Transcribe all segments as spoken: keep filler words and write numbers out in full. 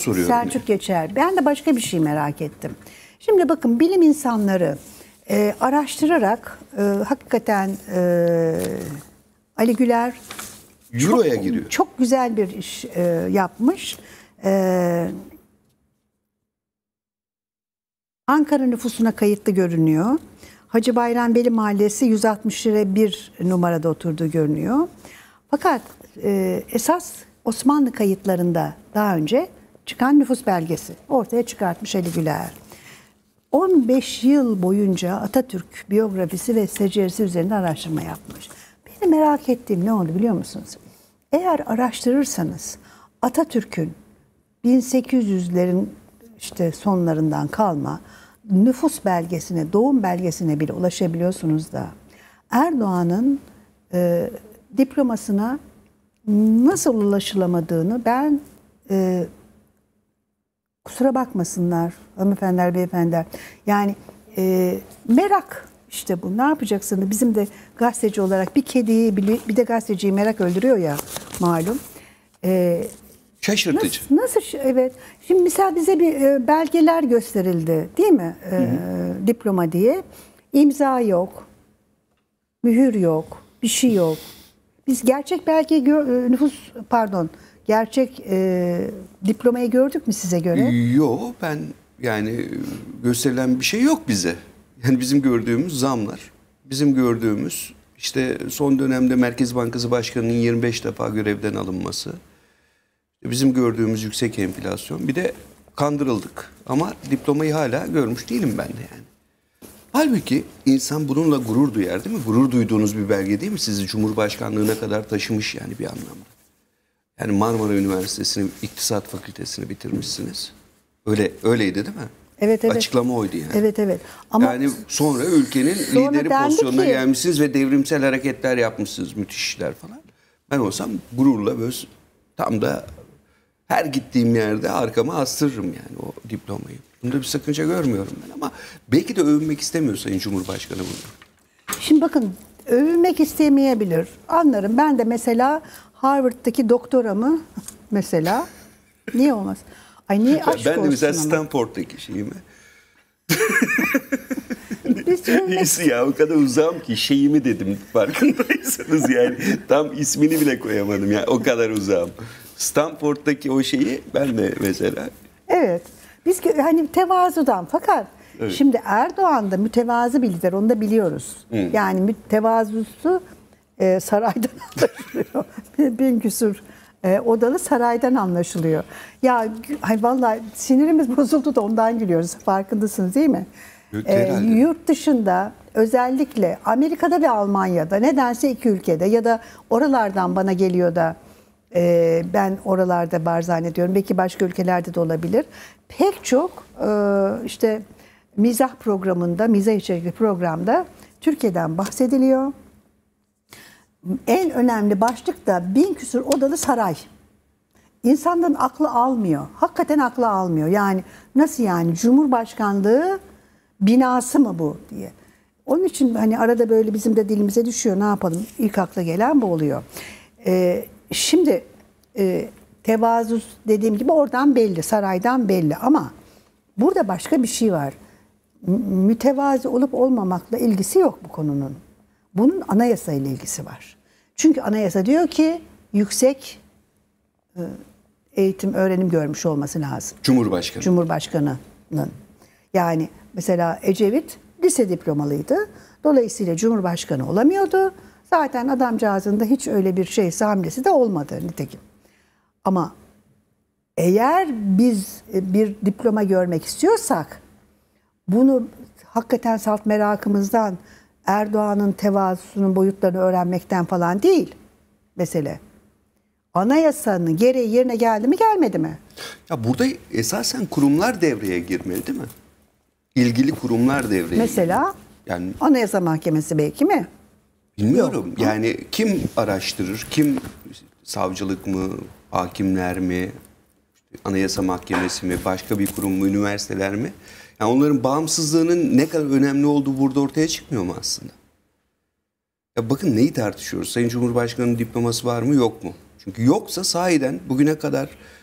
soruyorum. Selçuk yani. Geçer. Ben de başka bir şey merak ettim. Şimdi bakın bilim insanları e, araştırarak e, hakikaten e, Ali Güler Euro'ya çok, giriyor. Çok güzel bir iş e, yapmış. E, Ankara nüfusuna kayıtlı görünüyor. Hacı Bayram Veli Mahallesi yüz altmış bir numarada oturduğu görünüyor. Fakat e, esas Osmanlı kayıtlarında daha önce çıkan nüfus belgesi ortaya çıkartmış Ali Güler. on beş yıl boyunca Atatürk biyografisi ve secerisi üzerinde araştırma yapmış. Benim merak ettiğim ne oldu biliyor musunuz? Eğer araştırırsanız Atatürk'ün bin sekiz yüzlerin işte sonlarından kalma nüfus belgesine, doğum belgesine bile ulaşabiliyorsunuz da Erdoğan'ın e, diplomasına nasıl ulaşılamadığını ben e, kusura bakmasınlar hanımefendiler, beyefendiler. Yani e, merak işte bu. Ne yapacaksınız? Bizim de gazeteci olarak bir kediyi bir de gazeteciyi merak öldürüyor ya malum. E, Şaşırtıcı. Nasıl, nasıl? Evet. Şimdi mesela bize bir e, belgeler gösterildi değil mi? E, hı hı. Diploma diye. İmza yok. Mühür yok. Bir şey yok. Biz gerçek belge nüfus pardon gerçek e, diplomayı gördük mü size göre? Yok, ben yani gösterilen bir şey yok bize. Yani bizim gördüğümüz zamlar, bizim gördüğümüz işte son dönemde Merkez Bankası Başkanı'nın yirmi beş defa görevden alınması, bizim gördüğümüz yüksek enflasyon, bir de kandırıldık. Ama diplomayı hala görmüş değilim ben de yani. Halbuki insan bununla gurur duyar değil mi? Gurur duyduğunuz bir belge değil mi? Sizi Cumhurbaşkanlığına kadar taşımış yani bir anlamda. Yani Marmara Üniversitesi'nin İktisat Fakültesini bitirmişsiniz. Öyle öyleydi değil mi? Evet, evet. Açıklama oydu yani. Evet, evet. Ama yani sonra ülkenin sonra lideri pozisyonuna ki, gelmişsiniz ve devrimsel hareketler yapmışsınız. Müthiş işler falan. Ben olsam gururla böyle tam da her gittiğim yerde arkama astırırım yani o diplomayı. Bunda bir sakınca görmüyorum ben ama belki de övünmek istemiyor Sayın Cumhurbaşkanı bunu. Şimdi bakın övünmek istemeyebilir. Anlarım. Ben de mesela Harvard'daki doktoramı mesela niye olmaz? Ay niye aşk ben de mesela ama. Stanford'daki şeyimi. övünmek... Neyse ya o kadar uzağım ki şeyimi dedim farkındaysanız yani tam ismini bile koyamadım yani o kadar uzağım. Stanford'daki o şeyi ben de mesela. Evet. Biz hani tevazudan fakat evet. Şimdi Erdoğan da mütevazı bir lider onu da biliyoruz. Hı. Yani mütevazusu e, saraydan anlaşılıyor. Bin küsur e, odalı saraydan anlaşılıyor. Ya hani vallahi sinirimiz bozuldu da ondan gülüyoruz. Farkındasınız değil mi? E, yurt dışında özellikle Amerika'da ve Almanya'da nedense iki ülkede ya da oralardan bana geliyor da e, ben oralarda var zannediyorum. Belki başka ülkelerde de olabilir. Pek çok e, işte mizah programında, mizah içerikli programda Türkiye'den bahsediliyor. En önemli başlık da bin küsur odalı saray. İnsanların aklı almıyor. Hakikaten aklı almıyor. Yani nasıl yani Cumhurbaşkanlığı binası mı bu diye. Onun için hani arada böyle bizim de dilimize düşüyor. Ne yapalım? İlk akla gelen bu oluyor. Ee, şimdi e, tevazu dediğim gibi oradan belli, saraydan belli ama burada başka bir şey var. Mütevazi olup olmamakla ilgisi yok bu konunun. Bunun anayasa ile ilgisi var. Çünkü anayasa diyor ki yüksek eğitim, öğrenim görmüş olması lazım. Cumhurbaşkanı. Cumhurbaşkanının. Yani mesela Ecevit lise diplomalıydı. Dolayısıyla Cumhurbaşkanı olamıyordu. Zaten adamcağızın da hiç öyle bir şeysi hamlesi de olmadı nitekim. Ama eğer biz bir diploma görmek istiyorsak bunu hakikaten salt merakımızdan Erdoğan'ın tevazusunun boyutlarını öğrenmekten falan değil mesele. Anayasanın gereği yerine geldi mi gelmedi mi? Ya burada esasen kurumlar devreye girmeli değil mi? İlgili kurumlar devreye Mesela girmeli. Yani Anayasa Mahkemesi belki mi? Bilmiyorum. Yok. Yani kim araştırır? Kim savcılık mı? Hakimler mi? Anayasa Mahkemesi mi? Başka bir kurum mu? Üniversiteler mi? Yani onların bağımsızlığının ne kadar önemli olduğu burada ortaya çıkmıyor mu aslında? Ya bakın neyi tartışıyoruz? Sayın Cumhurbaşkanı'nın diploması var mı yok mu? Çünkü yoksa sahiden bugüne kadar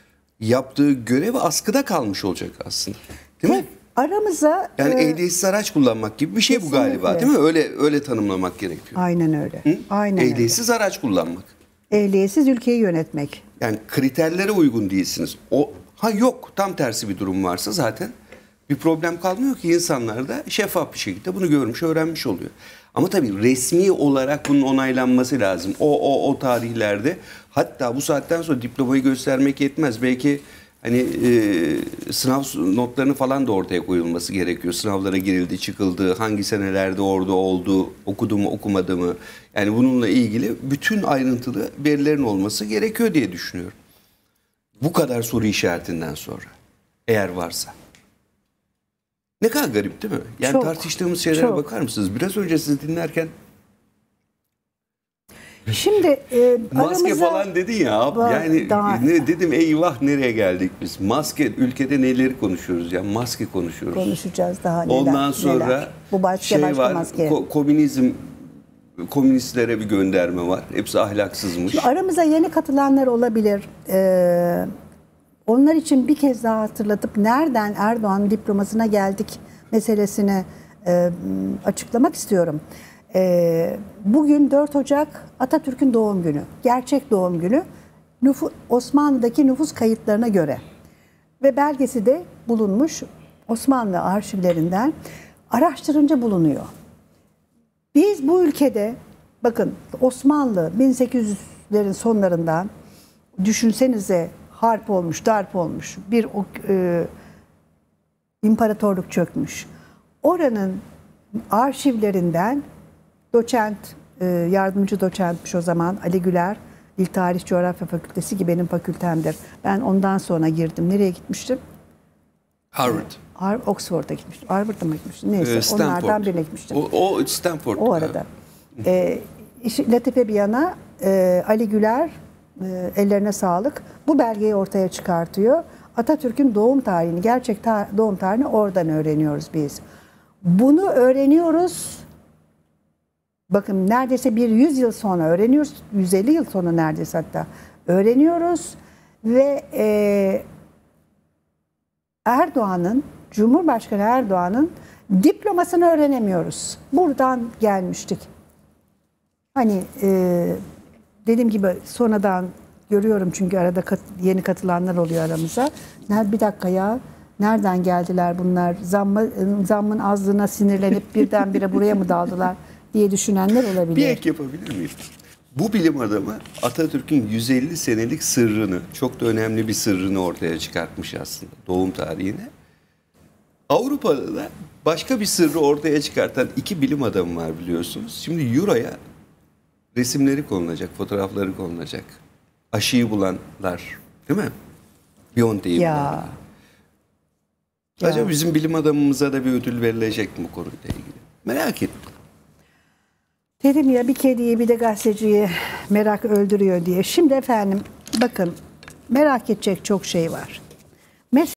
yaptığı görev askıda kalmış olacak aslında. Değil mi? Aramıza yani e, ehliyetsiz araç kullanmak gibi bir şey kesinlikle. bu galiba, değil mi? Öyle öyle tanımlamak gerekiyor. Aynen öyle. Hı? Aynen ehliyetsiz öyle. araç kullanmak. Ehliyetsiz ülkeyi yönetmek. Yani kriterlere uygun değilsiniz. O ha yok, tam tersi bir durum varsa zaten bir problem kalmıyor ki, insanlar da şeffaf bir şekilde bunu görmüş, öğrenmiş oluyor. Ama tabii resmi olarak bunun onaylanması lazım. O o o tarihlerde, hatta bu saatten sonra diplomayı göstermek yetmez. Belki hani e, sınav notlarını falan da ortaya koyulması gerekiyor. Sınavlara girildi, çıkıldı, hangi senelerde orada oldu, okudu mu, okumadı mı? Yani bununla ilgili bütün ayrıntılı verilerin olması gerekiyor diye düşünüyorum. Bu kadar soru işaretinden sonra, eğer varsa. Ne kadar garip değil mi? Yani çok, tartıştığımız şeylere çok. bakar mısınız? Biraz önce sizi dinlerken şimdi e, maske aramıza, falan dedin ya abi. Var, Yani daha, ne dedim, eyvah nereye geldik biz? Maske, ülkede neleri konuşuyoruz ya? Maske konuşuyoruz. konuşacağız daha neler. Ondan sonra neler. Bu maske şey başka var, maske. ko- komünizm, komünistlere bir gönderme var. Hepsi ahlaksızmış. Şimdi aramıza yeni katılanlar olabilir. Ee, onlar için bir kez daha hatırlatıp nereden Erdoğan diplomasına geldik meselesini e, açıklamak istiyorum. E, bugün dört Ocak Atatürk'ün doğum günü. Gerçek doğum günü. Nüfu- Osmanlı'daki nüfus kayıtlarına göre. Ve belgesi de bulunmuş Osmanlı arşivlerinden, araştırınca bulunuyor. Biz bu ülkede, bakın Osmanlı bin sekiz yüzlerin sonlarından, düşünsenize, harp olmuş, darp olmuş, bir e, imparatorluk çökmüş. Oranın arşivlerinden doçent, e, yardımcı doçentmiş o zaman Ali Güler, Dil Tarih Coğrafya Fakültesi ki benim fakültemdir. Ben ondan sonra girdim. Nereye gitmiştim? Harvard. Har Oxford'a gitmiştim. Harvard'a mı gitmiştim? Neyse, Ee, Stanford. onlardan birine gitmiştim. O, o Stanford. O arada. E, işi, latife bir yana, e, Ali Güler, e, ellerine sağlık, bu belgeyi ortaya çıkartıyor. Atatürk'ün doğum tarihini, gerçek ta doğum tarihini oradan öğreniyoruz biz. Bunu öğreniyoruz. Bakın neredeyse bir yüz yıl sonra öğreniyoruz. yüz elli yıl sonra neredeyse hatta öğreniyoruz. Ve e, Erdoğan'ın, Cumhurbaşkanı Erdoğan'ın diplomasını öğrenemiyoruz. Buradan gelmiştik. Hani e, dediğim gibi sonradan görüyorum çünkü arada kat, yeni katılanlar oluyor aramıza. Bir dakika ya, nereden geldiler bunlar? Zammı, zammın azlığına sinirlenip birdenbire buraya mı daldılar diye düşünenler olabilir. Bir ek yapabilir miyim? Bu bilim adamı Atatürk'ün yüz elli senelik sırrını, çok da önemli bir sırrını ortaya çıkartmış aslında, doğum tarihine. Avrupa'da da başka bir sırrı ortaya çıkartan iki bilim adamı var biliyorsunuz. Şimdi Euro'ya resimleri konulacak, fotoğrafları konulacak. Aşıyı bulanlar, değil mi? BioNTech'i bulanlar. Acaba ya, bizim bilim adamımıza da bir ödül verilecek mi bu konuyla ilgili? Merak ettim. Dedim ya, bir kediyi bir de gazeteciyi merak öldürüyor diye. Şimdi efendim bakın, merak edecek çok şey var.